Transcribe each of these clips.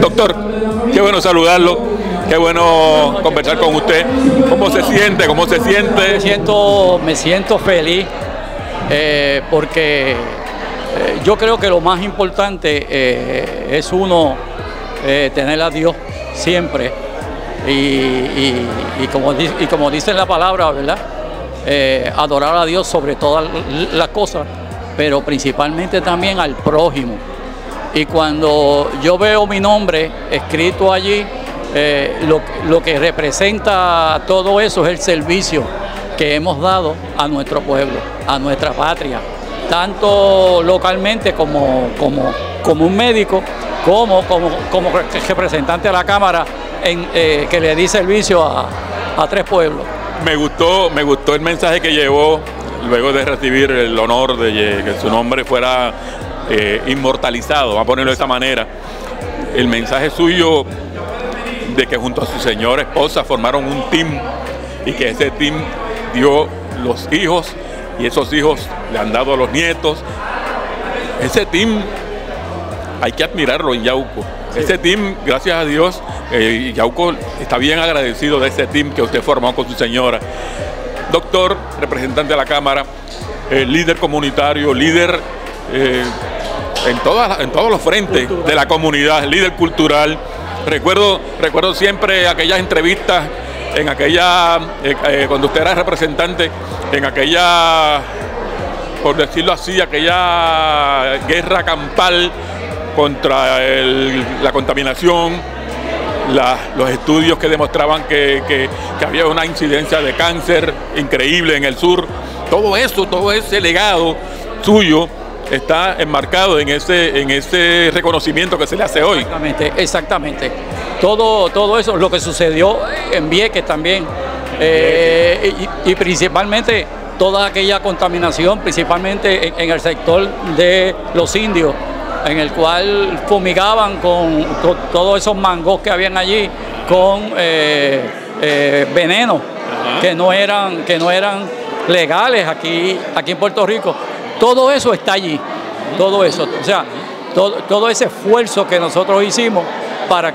Doctor, qué bueno saludarlo, qué bueno conversar con usted. ¿Cómo se siente? ¿Cómo se siente? Me siento feliz porque yo creo que lo más importante es uno tener a Dios siempre y como dice la palabra, ¿verdad? Adorar a Dios sobre todas las cosas, pero principalmente también al prójimo. Y cuando yo veo mi nombre escrito allí, lo que representa todo eso es el servicio que hemos dado a nuestro pueblo, a nuestra patria, tanto localmente como un médico, como representante de la Cámara que le di servicio a 3 pueblos. Me gustó el mensaje que llevó luego de recibir el honor de que su nombre fuera inmortalizado, vamos a ponerlo de esa manera. El mensaje suyo de que junto a su señora esposa formaron un team y que ese team dio los hijos y esos hijos le han dado a los nietos. Ese team hay que admirarlo en Yauco. Sí. Ese team, gracias a Dios, Yauco está bien agradecido de ese team que usted formó con su señora. Doctor, representante de la Cámara, líder comunitario, líder en todos los frentes de la comunidad, líder cultural. Recuerdo siempre aquellas entrevistas, cuando usted era representante, en aquella, por decirlo así, aquella guerra campal contra la contaminación, los estudios que demostraban que había una incidencia de cáncer increíble en el sur. Todo ese legado suyo está enmarcado en ese reconocimiento que se le hace hoy. Exactamente. Todo eso, lo que sucedió en Vieques también, y principalmente toda aquella contaminación, principalmente en el sector de los indios, en el cual fumigaban con todos esos mangos que habían allí, con veneno, que no eran legales aquí en Puerto Rico. Todo eso está allí, todo eso, o sea, todo ese esfuerzo que nosotros hicimos para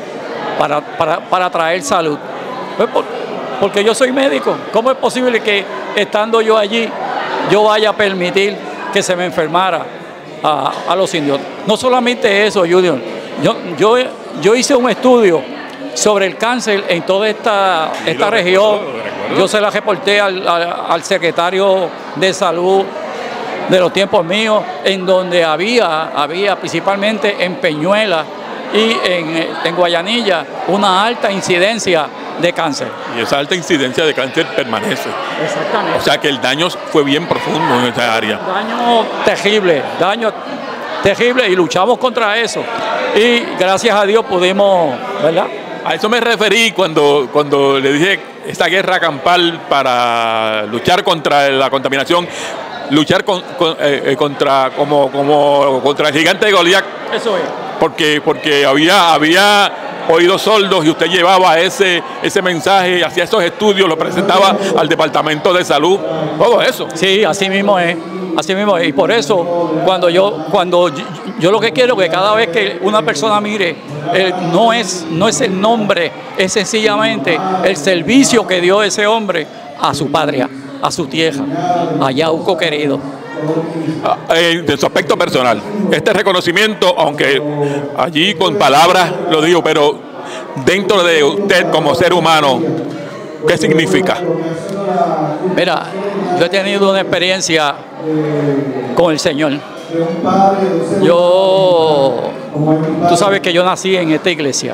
traer salud. Pues porque yo soy médico, ¿cómo es posible que estando yo allí yo vaya a permitir que se me enfermara a los indios? No solamente eso, Junior, yo hice un estudio sobre el cáncer en toda esta región. Yo se la reporté al secretario de Salud de los tiempos míos, en donde había principalmente en Peñuela y en Guayanilla una alta incidencia de cáncer. Y esa alta incidencia de cáncer permanece. Exactamente. O sea que el daño fue bien profundo en esa área. Daño terrible y luchamos contra eso. Y gracias a Dios pudimos, ¿verdad? A eso me referí cuando le dije esta guerra campal para luchar contra la contaminación, luchar contra el gigante de Goliat. Eso es. Porque había oídos sordos y usted llevaba ese mensaje, hacía esos estudios, lo presentaba al Departamento de Salud, todo eso. Sí, así mismo es. Y por eso, cuando yo lo que quiero es que cada vez que una persona mire, no es el nombre, es sencillamente el servicio que dio ese hombre a su patria, a su tierra, a Yauco querido. De su aspecto personal, este reconocimiento, aunque allí con palabras lo digo, pero dentro de usted como ser humano, ¿qué significa? Mira, yo he tenido una experiencia con el Señor. Tú sabes que yo nací en esta iglesia.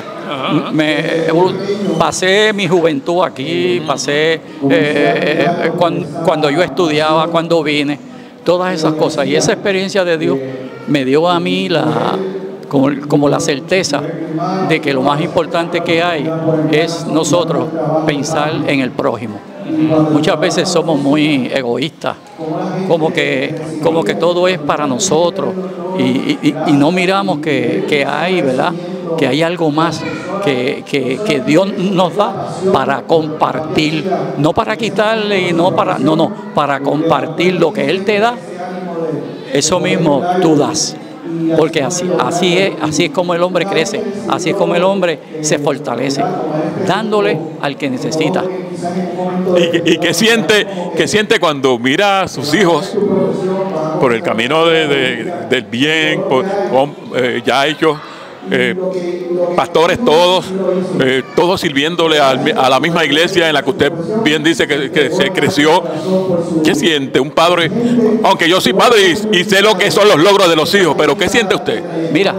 Pasé mi juventud aquí, pasé cuando yo estudiaba, cuando vine, todas esas cosas. Y esa experiencia de Dios me dio a mí como la certeza de que lo más importante que hay es nosotros pensar en el prójimo. Muchas veces somos muy egoístas, como que todo es para nosotros y no miramos que hay, ¿verdad? Que hay algo más que Dios nos da para compartir, no para quitarle y para compartir lo que Él te da. Eso mismo tú das. porque así es como el hombre crece, así es como el hombre se fortalece, dándole al que necesita. ¿Y qué siente cuando mira a sus hijos por el camino del bien, ya hechos pastores todos sirviéndole a la misma iglesia en la que usted bien dice que se creció? ¿Qué siente un padre? Aunque yo soy padre y sé lo que son los logros de los hijos, pero ¿qué siente usted? Mira,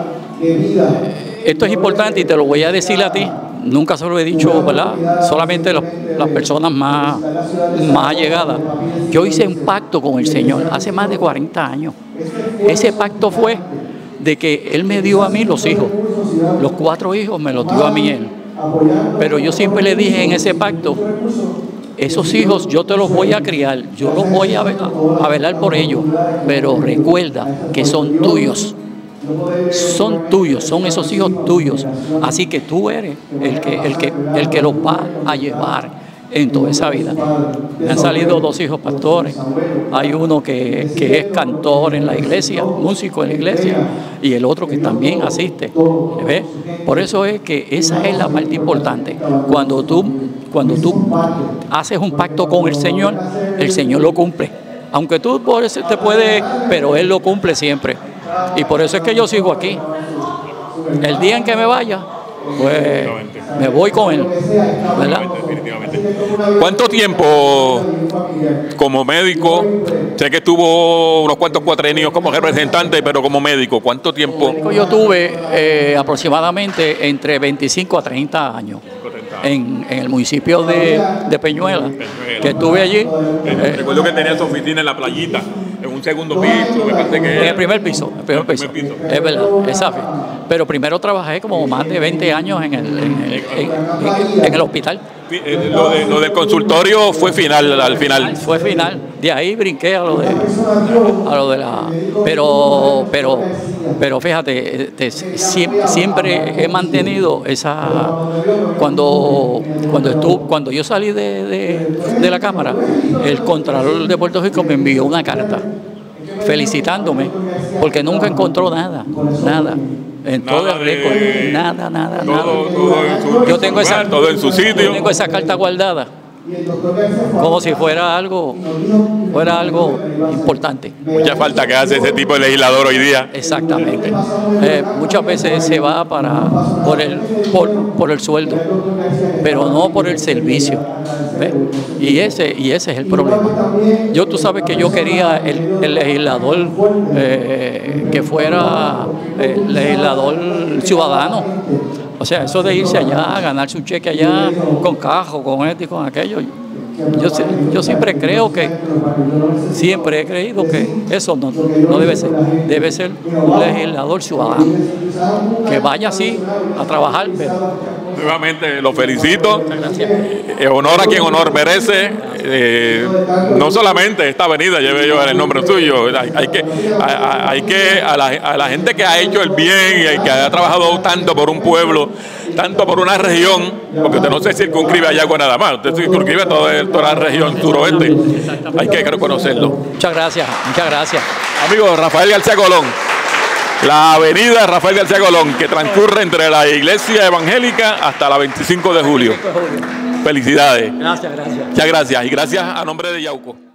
esto es importante y te lo voy a decir a ti. Nunca se lo he dicho, ¿verdad? Solamente las personas más allegadas. Yo hice un pacto con el Señor hace más de 40 años. Ese pacto fue de que Él me dio a mí los hijos. Los 4 hijos me los dio a mí Él. Pero yo siempre le dije en ese pacto, esos hijos yo te los voy a criar, yo los voy a velar por ellos, pero recuerda que son tuyos. Son tuyos, son esos hijos tuyos. Así que tú eres el que los va a llevar en toda esa vida. Me han salido 2 hijos pastores. Hay uno que es cantor en la iglesia, músico en la iglesia, y el otro que también asiste. ¿Ves? Por eso es que esa es la parte importante. Cuando tú haces un pacto con el Señor lo cumple. Aunque tú por eso te puedes, pero Él lo cumple siempre. Y por eso es que yo sigo aquí. El día en que me vaya, pues me voy con Él, ¿verdad? Definitivamente. ¿Cuánto tiempo como médico? Sé que estuvo unos cuantos cuatrenios como representante, pero como médico, ¿cuánto tiempo? Yo tuve aproximadamente entre 25 a 30 años en el municipio de Peñuela, que estuve allí. Recuerdo que tenía su oficina en la playita, en un segundo piso, me parece que en el primer piso. Es verdad, exacto. Pero primero trabajé como más de 20 años en el hospital. Lo del consultorio fue al final. Fue final. De ahí brinqué a lo de la. Pero fíjate, siempre he mantenido esa. Cuando yo salí de la Cámara, el Contralor de Puerto Rico me envió una carta felicitándome porque nunca encontró nada. En todo el récord, nada. Yo tengo todo en su sitio. Yo tengo esa carta guardada como si fuera algo importante. Mucha falta que hace ese tipo de legislador hoy día. Exactamente. Muchas veces se va por el sueldo, pero no por el servicio. ¿Ves? Y ese es el problema. Tú sabes que yo quería el legislador que fuera el legislador ciudadano. O sea, eso de irse allá, ganarse un cheque allá, con cajo, con esto y con aquello. Yo siempre he creído que eso no debe ser. Debe ser un legislador ciudadano que vaya así a trabajar. Nuevamente lo felicito. Muchas gracias. Honor a quien honor merece. No solamente esta avenida lleve yo el nombre suyo. Hay que a la gente que ha hecho el bien y que ha trabajado tanto por un pueblo, tanto por una región, porque usted no se circunscribe a Yagua nada más, usted se circunscribe a toda la región suroeste. Hay que reconocerlo. Muchas gracias. Amigo Rafael García Colón, la avenida Rafael García Colón, que transcurre entre la iglesia evangélica hasta la 25 de julio. Felicidades. Gracias. Muchas gracias. Y gracias a nombre de Yauco.